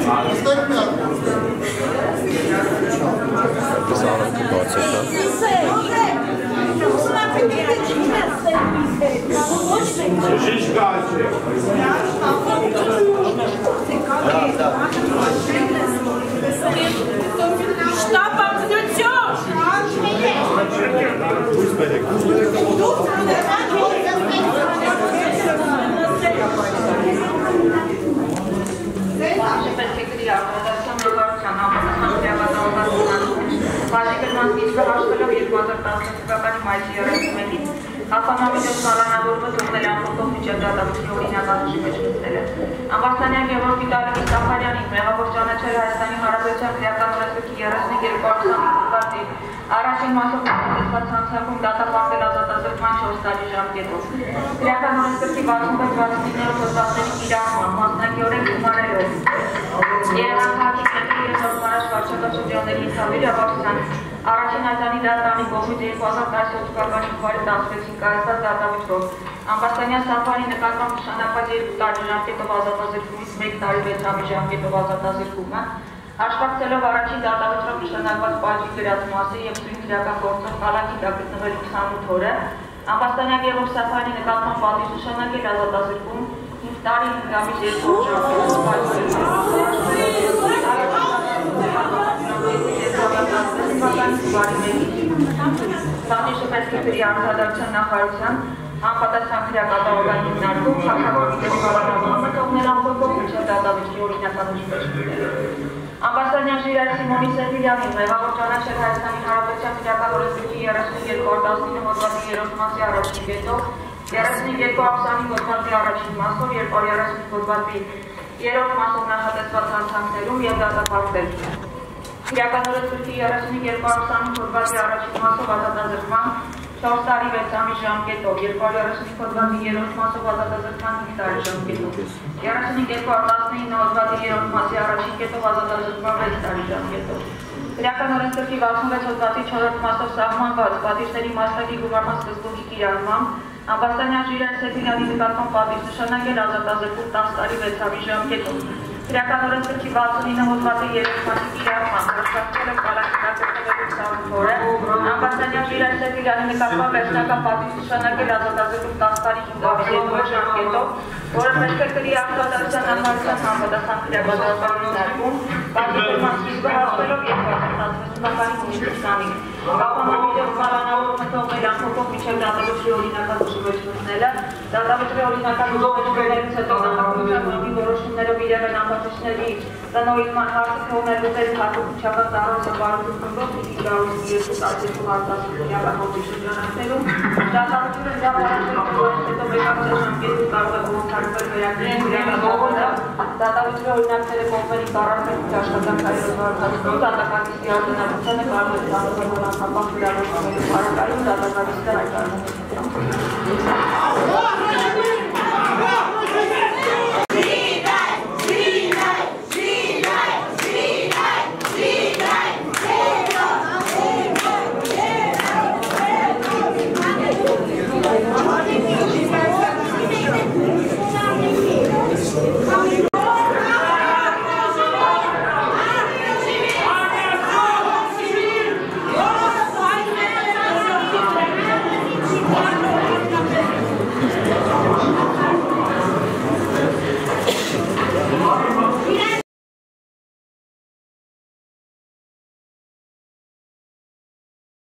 Ալբանամիջոց կալանավորումը թողնել ամբողջ միջազգային օրինականություն մեջ մտնել է։ Ամբաստանյան Գևորգ Վիտալիևիչ Սաֆարյանի մեղավոր ճանաչել Հայաստանի Հանրապետության քրեական օրենսգրքի 32 հատվածի առաջին մասով կազմակերպված հանցանքում դատապարտել ազատազրկման 4 տարի ժամկետով։ Քրեական օրենսգրքի 66-69 հոդվածների կիրառումը մասնակիորեն գումարելով Երևան քաղաքի կենտրոնի և Նորմարաշ վարչական շրջանների ցավերի ավարտության Առաջին այդանի դատանի կողմից 2017 թվականի փարի 16-ին կայացած դատավճռով Ամբաստանյան Սաֆարի նկատմամբ նշանակված 2 տարի ժամկետով ազատազրկումից 1 տարի 6 ամիս ժամկետով ազատազրկումը հաշվարկելով առաջին դատավճռով նշանակված պատժի գրած մասը և սույն քրեական գործով կալանքի տակ գտնվել 28 օրը Ամբաստանյան Գևորգ Սաֆարի նկատմամբ պատժ նշանակել ազատազրկում 5 տարի 5 ամիս 2 Սանիշը պետք է գրի անդրադարձության նախարարության անպատասխան քրեակատարողական հիմնարկում քաղաքագործի կալանավորումը թողնել ամբողջ միջև դատավճռի օրինականություն մեջ մտնել։ Ամբաստանյան Ժիրայր Սիմոնի Սեֆիլյանին մեղավոր ճանաչել Հայաստանի Հանրապետության քրեական օրենսգրքի 32-19 հոդվածի 3 մասի առաջին կետով 32 ամսանի հոդվածի առաջին մասով 235 հոդվածի 3 մասով նախատեսված հանցանքներում և դատապարտել։ Քրեական օրենսգրքի 32 ամսանի հոդվածի առաջին մասով ազատազրկման 4 տարի 6 ամիս ժամկետով, 235 հոդվածի 3 մասով ազատազրկման 5 տարի ժամկետով, 32-19 հոդվածի 3 մասի առաջին կետով ազատազրկման 6 տարի ժամկետով։ Քրեական օրենսգրքի 66 հոդվածի 4 մասով սահմանված պատիժների մասնակի գումարման սկզբունքի կիրառմամբ Ամբաստանյան Ժիրայր Սեֆիլյանի նկատմամբ պատիժ նշանակել ազատազրկում 10 տարի 6 ամիս ժամկետով։ Քրեական օրենսգրքի 69 հոդվածի 3 մասի կիրառմամբ հաշվարկելով կալանքի տակ գտնվելու 28 օրը Ամբաստանյան Ժիրայր Սեֆիլյանի նկատմամբ վերջնական պատիժ նշանակել ազատազրկում 10 տարի 5 ամիս 2 ժամկետով, որը պետք է կրի արտադրության նախարարության համապատասխան քրեական հիմնարկում պատիժման սկիզբը հաշվելով 2016 թվականի հունիսի 20-ին։ Կապանամիջոց կալանավորումը թողնել ամբողջ միջև դատավճռի օրինականություն մեջ մտնելը, դատավճռի օրինականություն մեջ մտնելուց հետո նախարարության կողմի որոշումներով իրավեն ամբողջների տնօրինման հարցը թողնելու դեպ հատուկ ծառայության բարություն խմբով պիտի գարուսի 2 տարի հարտասության շրջանակներում դատավճռը դատավճռի հետո վերջնական ժամկետում կարող է ողջարկվել վերագրել քրեական դատավճռի օրինակները կողմերի կառավարության աշխատանքային վարչությունում դատականիստի արտոնագրությանը կարող է ծառայել անապահ վիրավորությունների բարեկարգում դատականիստը հայտարարում։